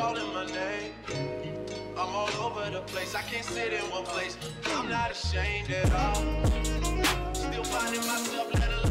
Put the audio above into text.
calling my name. I'm all over the place, I can't sit in one place. I'm not ashamed at all. Still finding myself, let alone